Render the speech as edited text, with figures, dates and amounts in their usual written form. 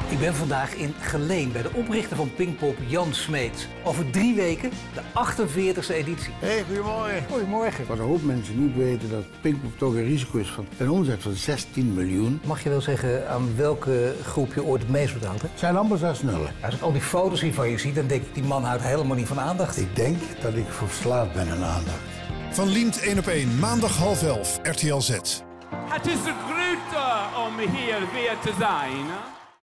Ik ben vandaag in Geleen bij de oprichter van Pinkpop, Jan Smeets. Over 3 weken de 48e editie. Hey, goedemorgen. Goedemorgen. Wat een hoop mensen niet weten, dat Pinkpop toch een risico is van een omzet van 16 miljoen. Mag je wel zeggen aan welke groep je ooit het meest betaald hebt? Het zijn amper 6 nullen. Als ik al die foto's hier van je zie, dan denk ik, die man houdt helemaal niet van aandacht. Ik denk dat ik verslaafd ben aan aandacht. Van Liemt 1 op 1, maandag 10:30, RTL Z. Het is een grote om hier weer te zijn.